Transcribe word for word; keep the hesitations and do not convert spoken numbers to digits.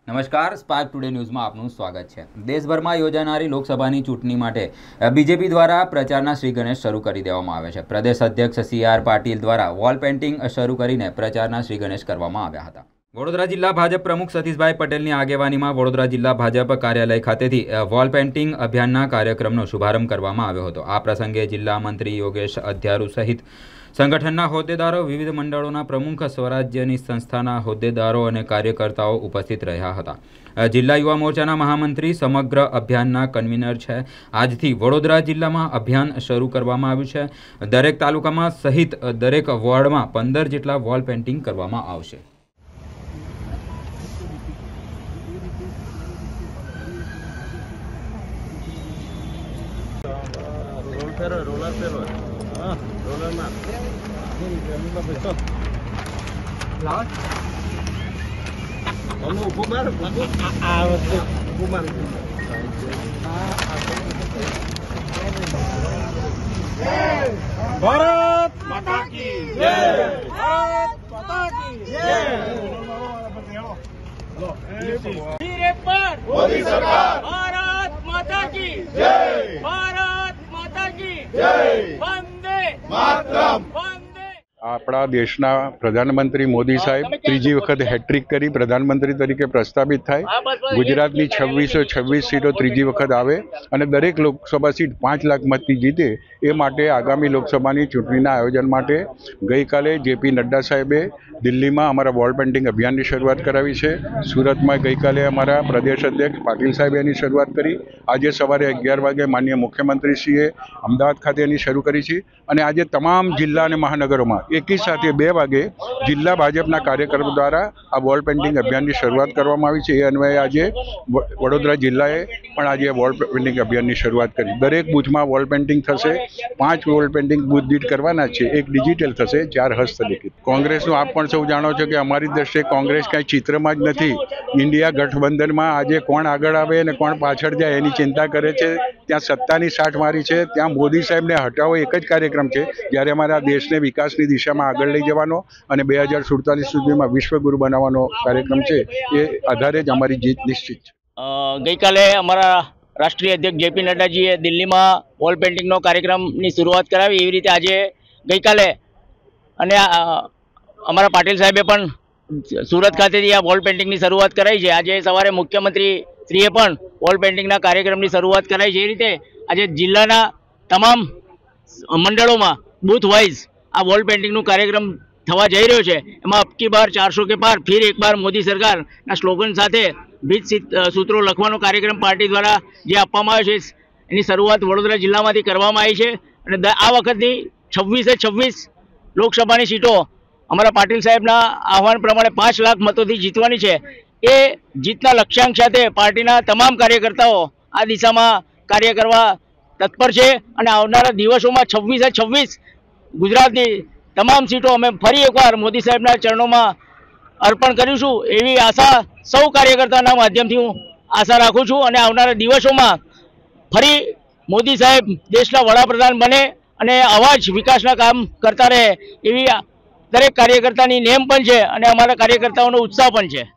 નમસ્કાર, spark today ન્યૂઝમાં આપનું સ્વાગત છે। દેશભરમાં યોજાનારી લોકસભાની ચૂંટણી માટે બીજેપી દ્વારા પ્રચારના શ્રી ગણેશ શરૂ કરી દેવામાં આવે છે। પ્રદેશ અધ્યક્ષ સી આર પાટીલ દ્વારા વોલ પેઇન્ટિંગ શરૂ કરીને પ્રચારના શ્રી ગણેશ કરવામાં આવ્યા હતા। વડોદરા જિલ્લા ભાજપ પ્રમુખ સતીશભાઈ પટેલની આગેવાનીમાં વડોદરા જિલ્લા ભાજપ કાર્યાલય ખાતેથી વોલ પેઇન્ટિંગ અભિયાનના કાર્યક્રમનો શુભારંભ કરવામાં આવ્યો હતો। આ પ્રસંગે જિલ્લા મંત્રી યોગેશ અધ્યારુ સહિત સંગઠનના હોદ્દેદારો, વિવિધ મંડળોના પ્રમુખ, સ્વરાજ્યની સંસ્થાના હોદ્દેદારો અને કાર્યકર્તાઓ ઉપસ્થિત રહ્યા હતા। જિલ્લા યુવા મોરચાના મહામંત્રી સમગ્ર અભિયાનના કન્વીનર છે। આજથી વડોદરા જિલ્લામાં અભિયાન શરૂ કરવામાં આવ્યું છે। દરેક તાલુકામાં સહિત દરેક વોર્ડમાં પંદર જેટલા વોલ પેઇન્ટિંગ કરવામાં આવશે। रोलर में कुमार कुमार भारत माता की जय, भारत माता की जय। मोदी सरकार, भारत माता की जय, भारत माता की जय, वंदे मातरम। આપણા દેશના પ્રધાનમંત્રી મોદી સાહેબ ત્રીજી વખત હેટ્રિક કરી પ્રધાનમંત્રી તરીકે પ્રસ્થાપિત થાય। ગુજરાતની છવ્વીસો છવ્વીસ સીટો ત્રીજી વખત આવે અને દરેક લોકસભા સીટ પાંચ લાખ મતથી જીતે, એ માટે આગામી લોકસભાની ચૂંટણીના આયોજન માટે ગઈકાલે જેપી નડ્ડા સાહેબે દિલ્હીમાં અમારા વોલ પેઇન્ટિંગ અભિયાનની શરૂઆત કરાવી છે। સુરતમાં ગઈકાલે અમારા પ્રદેશ અધ્યક્ષ પાટીલ સાહેબે એની શરૂઆત કરી। આજે સવારે અગિયાર વાગે માનનીય મુખ્યમંત્રીશ્રીએ અમદાવાદ ખાતે એની શરૂ કરી છે અને આજે તમામ જિલ્લા અને મહાનગરોમાં એકી સાથે બે વાગે જિલ્લા ભાજપના કાર્યકરો દ્વારા આ વોલ પેઇન્ટિંગ અભિયાનની શરૂઆત કરવામાં આવી છે। એ અન્વયે આજે વડોદરા જિલ્લાએ પણ આજે વોલ પેઇન્ટિંગ અભિયાનની શરૂઆત કરી। દરેક બૂથમાં વોલ પેઇન્ટિંગ થશે। પાંચ વોલ પેઇન્ટિંગ બૂથ દીઠ કરવાના છે, એક ડિજિટલ થશે, ચાર હસ્તલિખિત। કોંગ્રેસનું આપ પણ સૌ જાણો છો કે અમારી દ્રષ્ટિએ કોંગ્રેસ કાંઈ ચિત્રમાં જ નથી। ઇન્ડિયા ગઠબંધનમાં આજે કોણ આગળ આવે અને કોણ પાછળ જાય એની ચિંતા કરે છે। ત્યાં સત્તાની સાઠ મારી છે, ત્યાં મોદી સાહેબને હટાવો એક જ કાર્યક્રમ છે, જ્યારે અમારા દેશને વિકાસની દિશામાં આગળ લઈ જવાનો અને બે હજાર સુડતાલીસ સુધીમાં વિશ્વગુરુ બનાવવાનો કાર્યક્રમ છે। એ આધારે જ અમારી જીત નિશ્ચિત છે। ગઈકાલે અમારા રાષ્ટ્રીય અધ્યક્ષ જેપી નડ્ડાજીએ દિલ્હીમાં વોલ પેઇન્ટિંગનો કાર્યક્રમની શરૂઆત કરાવી, એવી રીતે આજે ગઈકાલે અને અમારા પાટીલ સાહેબે પણ સુરત ખાતેથી આ વોલ પેઇન્ટિંગની શરૂઆત કરાઈ છે। આજે સવારે મુખ્યમંત્રી શ્રીએ પણ વોલ પેઇન્ટિંગના કાર્યક્રમની શરૂઆત કરાઈ છે। એ રીતે આજે જિલ્લાના તમામ મંડળોમાં બૂથ વાઇઝ આ વોલ પેઇન્ટિંગનું કાર્યક્રમ થવા જઈ રહ્યો છે। એમાં અબકી બાર ચારસો કે પાર, ફિર એક બાર મોદી સરકારના સ્લોગન સાથે બ્રીજ સૂત્રો લખવાનો કાર્યક્રમ પાર્ટી દ્વારા જે આપવામાં આવ્યો છે, એની શરૂઆત વડોદરા જિલ્લામાંથી કરવામાં આવી છે અને આ વખતની છવ્વીસે છવ્વીસ લોકસભાની સીટો અમારા પાટીલ સાહેબના આહવાન પ્રમાણે પાંચ લાખ મતોથી જીતવાની છે। એ જીતના લક્ષ્યાંક સાથે પાર્ટીના તમામ કાર્યકર્તાઓ આ દિશામાં કાર્ય કરવા તત્પર છે અને આવનારા દિવસોમાં છવ્વીસે છવ્વીસ ગુજરાતની તમામ સીટો અમે ફરી એકવાર મોદી સાહેબના ચરણોમાં અર્પણ કરીશું, એવી આશા સૌ કાર્યકર્તાના માધ્યમથી હું આશા રાખું છું। અને આવનારા દિવસોમાં ફરી મોદી સાહેબ દેશના વડાપ્રધાન બને અને આવા જ વિકાસના કામ કરતા રહે, એવી દરેક કાર્યકર્તાની નેમ પણ છે અને અમારા કાર્યકર્તાઓનો ઉત્સાહ પણ છે।